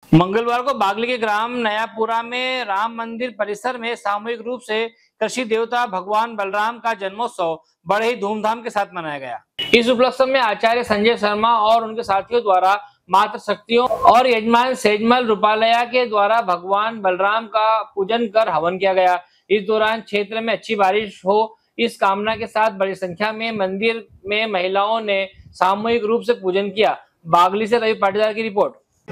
मंगलवार को बागली के ग्राम नयापुरा में राम मंदिर परिसर में सामूहिक रूप से कृषि देवता भगवान बलराम का जन्मोत्सव बड़े ही धूमधाम के साथ मनाया गया। इस उपलक्ष्य में आचार्य संजय शर्मा और उनके साथियों द्वारा मातृ शक्तियों और यजमान सेजमल रूपालया के द्वारा भगवान बलराम का पूजन कर हवन किया गया। इस दौरान क्षेत्र में अच्छी बारिश हो इस कामना के साथ बड़ी संख्या में मंदिर में महिलाओं ने सामूहिक रूप से पूजन किया। बागली से रवि पाटीदार की रिपोर्ट।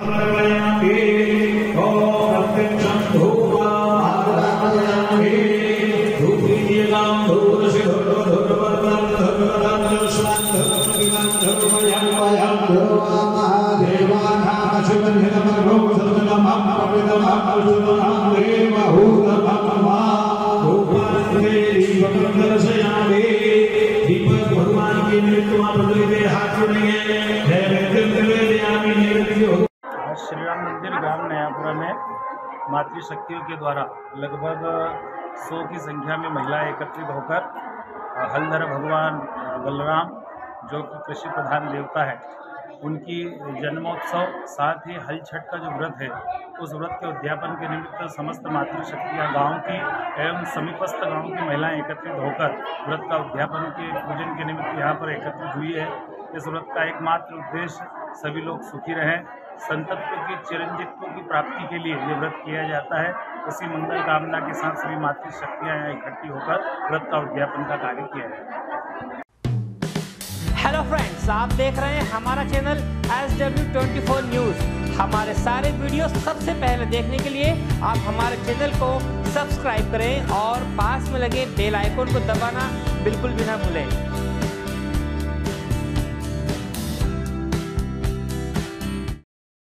श्री राम मंदिर ग्राम नयापुरा में मातृ शक्तियों के द्वारा लगभग 100 की संख्या में महिलाएं एकत्रित होकर हलधर भगवान बलराम जो कि कृषि प्रधान देवता है उनकी जन्मोत्सव साथ ही हल छठ का जो व्रत है उस व्रत के उद्यापन के निमित्त समस्त मातृ शक्तियाँ गाँव की एवं समीपस्थ गाँव की महिलाएं एकत्रित होकर व्रत का उद्यापन के पूजन के निमित्त यहाँ पर एकत्रित हुई है। इस व्रत का एकमात्र उद्देश्य सभी लोग सुखी रहें, संतत्व की चिरंजीवित्व की प्राप्ति के लिए ये व्रत किया जाता है। उसी मंगल कामना के साथ सभी मातृ शक्तियाँ यहाँ इकट्ठी होकर व्रत का उद्यापन का कार्य किया जाता है। हेलो फ्रेंड्स, आप देख रहे हैं हमारा चैनल SW24 न्यूज। हमारे सारे वीडियो सबसे पहले देखने के लिए आप हमारे चैनल को सब्सक्राइब करें और पास में लगे बेल आइकन को दबाना बिल्कुल भी ना भूलें।